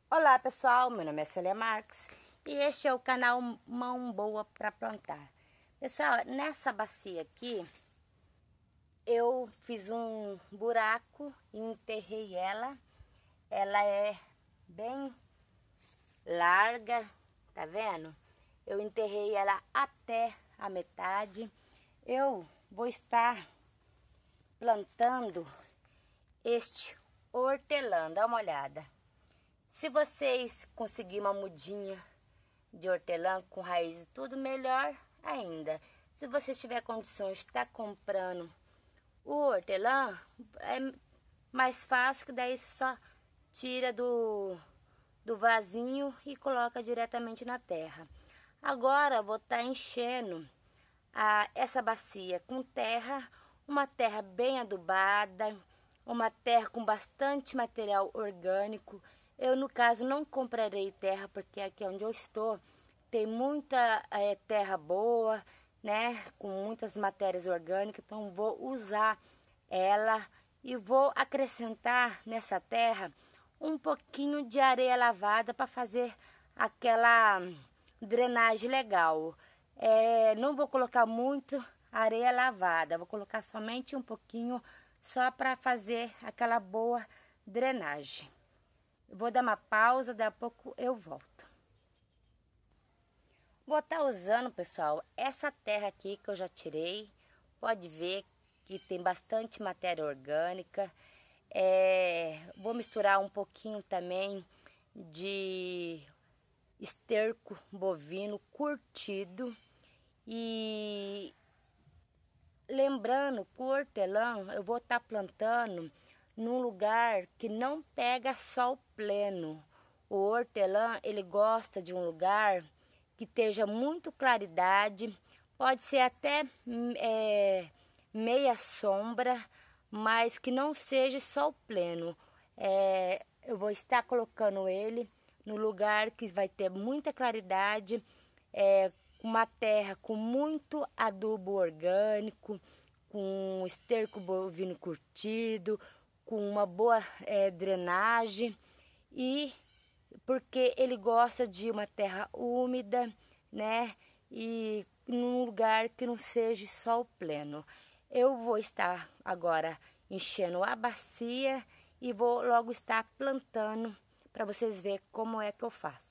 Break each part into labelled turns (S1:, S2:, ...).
S1: Olá pessoal, meu nome é Célia Marques e este é o canal Mão Boa para Plantar. Pessoal, nessa bacia aqui eu fiz um buraco e enterrei ela. Ela é bem larga, tá vendo? Eu enterrei ela até a metade. Eu vou estar plantando este hortelã, dá uma olhada. Se vocês conseguirem uma mudinha de hortelã com raiz e tudo, melhor ainda. Se você tiver condições de estar comprando o hortelã, é mais fácil, que daí você só tira do vasinho e coloca diretamente na terra. Agora vou estar enchendo essa bacia com terra, uma terra bem adubada, uma terra com bastante material orgânico. Eu, no caso, não comprarei terra, porque aqui onde eu estou tem muita terra boa, né? Com muitas matérias orgânicas. Então, vou usar ela e vou acrescentar nessa terra um pouquinho de areia lavada para fazer aquela drenagem legal. Não vou colocar muito areia lavada, vou colocar somente um pouquinho, só para fazer aquela boa drenagem. Vou dar uma pausa, daqui a pouco eu volto. Vou estar usando, pessoal, essa terra aqui que eu já tirei. Pode ver que tem bastante matéria orgânica. Vou misturar um pouquinho também de esterco bovino curtido. E lembrando que o hortelã eu vou estar plantando num lugar que não pega sol pleno. O hortelã, ele gosta de um lugar que esteja muito claridade, pode ser até meia sombra, mas que não seja sol pleno. Eu vou estar colocando ele no lugar que vai ter muita claridade, uma terra com muito adubo orgânico, com esterco bovino curtido, com uma boa drenagem, e porque ele gosta de uma terra úmida, né? E num lugar que não seja sol pleno. Eu vou estar agora enchendo a bacia e vou logo estar plantando para vocês verem como é que eu faço.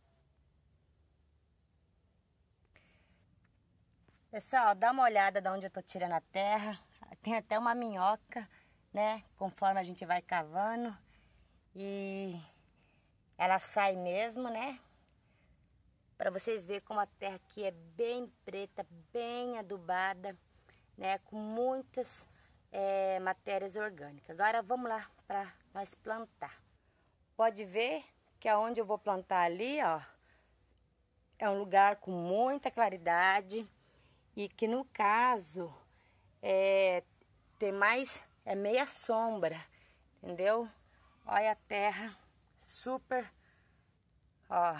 S1: Pessoal, dá uma olhada de onde eu tô tirando a terra. Tem até uma minhoca, né? Conforme a gente vai cavando. E ela sai mesmo, né? Para vocês verem como a terra aqui é bem preta, bem adubada, né? Com muitas matérias orgânicas. Agora vamos lá para nós plantar. Pode ver que aonde eu vou plantar ali, ó, é um lugar com muita claridade. E que no caso tem mais, meia sombra, entendeu? Olha a terra super, ó.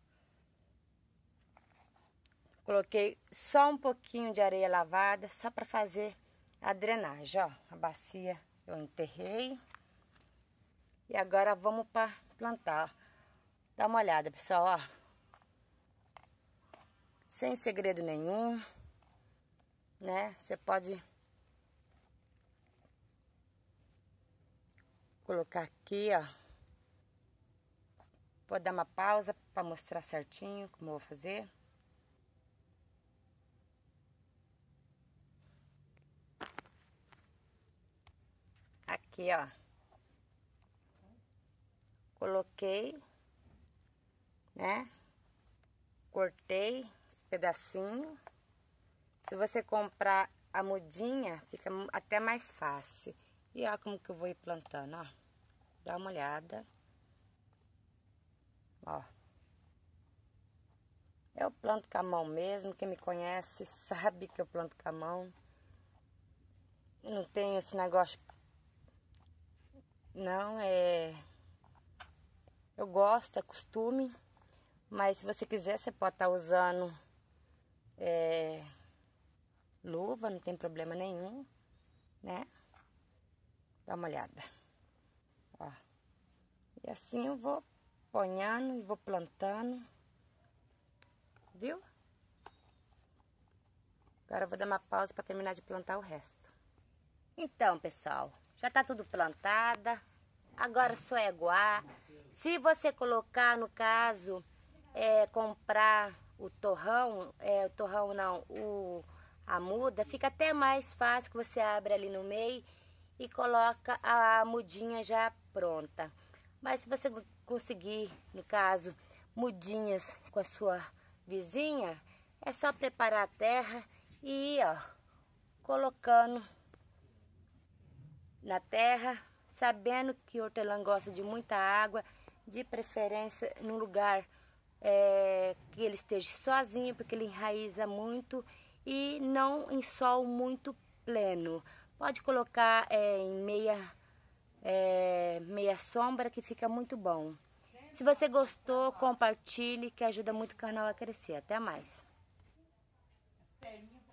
S1: Coloquei só um pouquinho de areia lavada, só para fazer a drenagem, ó. A bacia eu enterrei. E agora vamos para plantar, ó. Dá uma olhada, pessoal, ó. Sem segredo nenhum, né? Você pode colocar aqui, ó. Vou dar uma pausa para mostrar certinho como eu vou fazer. Aqui, ó. Coloquei, né? Cortei os pedacinhos. Se você comprar a mudinha, fica até mais fácil. E ó como que eu vou ir plantando, ó. Dá uma olhada. Ó. Eu planto com a mão mesmo. Quem me conhece sabe que eu planto com a mão. Não tenho esse negócio. Não, eu gosto, é costume. Mas se você quiser, você pode estar usando luva, não tem problema nenhum, né? Dá uma olhada. Ó. E assim eu vou ponhando e vou plantando. Viu? Agora eu vou dar uma pausa para terminar de plantar o resto. Então, pessoal, já tá tudo plantada. Agora só é aguar. Se você colocar, no caso, comprar o torrão, a muda, fica até mais fácil, que você abre ali no meio e coloca a mudinha já pronta. Mas se você conseguir, no caso, mudinhas com a sua vizinha, é só preparar a terra e ir, ó, colocando na terra, sabendo que o hortelã gosta de muita água, de preferência num lugar que ele esteja sozinho, porque ele enraiza muito, e não em sol muito pleno. Pode colocar em meia sombra, que fica muito bom. Se você gostou, compartilhe, que ajuda muito o canal a crescer. Até mais.